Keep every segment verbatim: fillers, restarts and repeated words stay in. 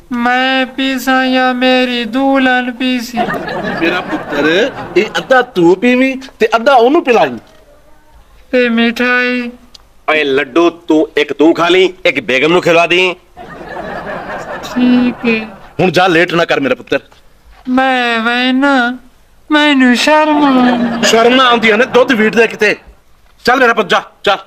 मैं पीसा या मेरी दुल्हन पीसी? मेरा पुत्र ये अद्धा तू पीवी ते अद्धा ओनू पिलाई। ते मिठाई? ओए लड्डू तू एक तू खा ली, एक बेगम नु खिलवा दी। ठीक है। हुन जा, लेट ना कर मेरा पुत्र। मैं वै ना मैनू शर्म शर्म ना आंदी है ना, दुध वीट दे किते। चल मेरा पुत्र, जा चल।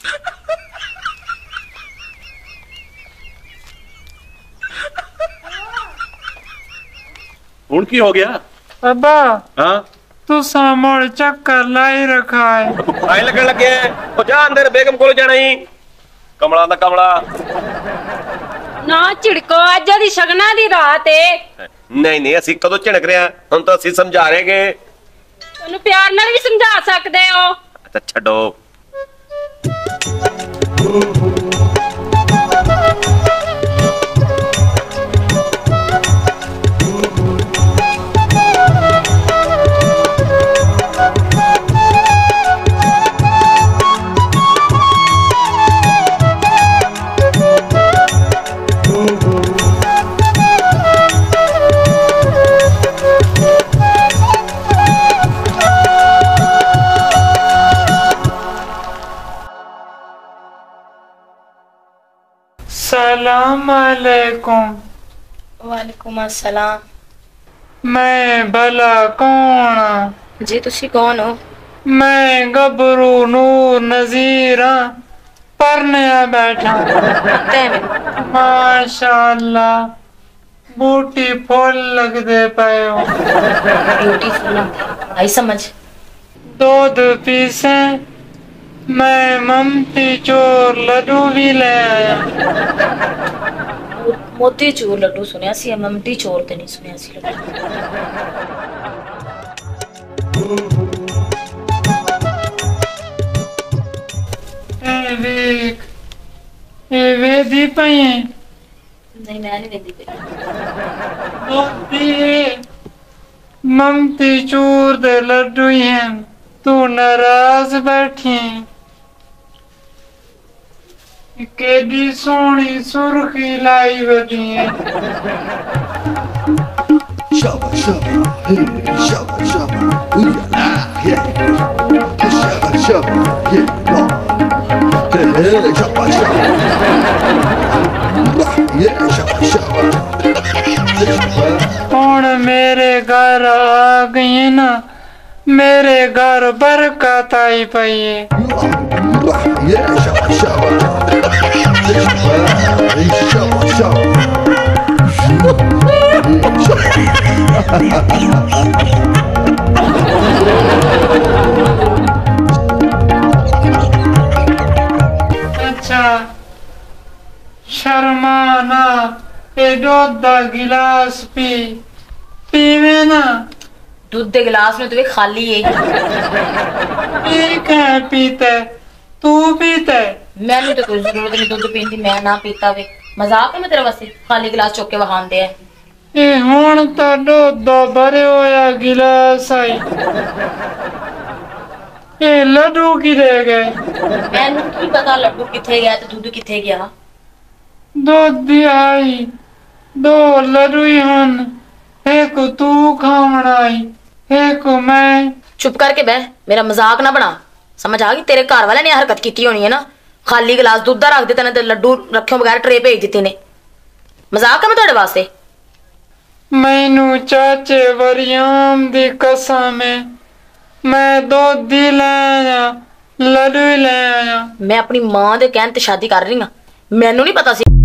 हुन की हो गया? अब्बा हाँ तू सामोड़ चक्कर लाई रखा है। आए लगन लगे ओ जा अंदर, बेगम कोल जाना ही। कमला दा कमला ना झिड़को, अज दी शगना दी रात है। नहीं नहीं, असि कदों झिड़क रहे हैं, हम तो असि समझा रहे हैं। तन्नू प्यार नाल भी समझा सकदे हो। अच्छा छड्डो। सलाम अलैकुम। वालेकुम अस्सलाम। मैं भला कौन हाँ? जी तुसी कौन हो? मैं गबरू नूर नजीर हाँ, पढ़ने बैठा। माशाअल्लाह बूटी फुल लगदे पे हो। ब्यूटीफुल आई समझ। दूध पीसे, मैं ममती चोर लड्डू भी ले आया। मोती चूर लड्डू सुनिया सी, ममती चोर ते नहीं सुनिया सी लड्डू। ए वेख, ए वेदी पई है। नहीं मैं नहीं वेंदी पे। मोती ममती चूर दे लड्डू ही हैं, तू नाराज बैठी। केडी सोहनी सुर्खी लाई वदी है। Shabba shabba, hey, shabba shabba, ooh la la, yeah. Shabba shabba, yeah, Lord. Hey, hey, shabba shabba, yeah, shabba shabba. कौन मेरे घर आ गई ना, मेरे घर बरकत आई पई है। Yeah, shabba shabba, hey, shabba shabba. अच्छा शर्माना, ए दूध दा गिलास पी पीवे ना। दूध दे गिलास में तो वे खाली है। एक है पीते, तू पीते। मैंने तो कोई जरूरत नहीं दूध पीने दी, मैं ना पीता वे। मजाक है मैं तेरे वास्ते खाली गिलास चुक के वहांदे है। ए हुण तो दूध दा भरे होया गिलास आई। ए लड्डू किधे गए? मैनू की पता लड्डू किथे गया ते दूध किथे गया। दूध दी आई, दो लड्डू ही हन, एक तू खावण आई, एक मैं। चुप करके बह, मेरा मजाक ना बना। समझ आ गई? तेरे घर वाले ने हरकत की होनी है ना, खाली गिलास दूध दा रख दिता ने ते लड्डू रखे बगैर ट्रे भेज दिते ने। मजाक है मैं तुहाडे वास्ते? मैनू चाचे वरियाम दी कसम है, मैं दूध दी ले आया, लड्डू ही ले आया। मैं अपनी मां दे कहन ते शादी कर रही हां, मैनू नहीं पता सी।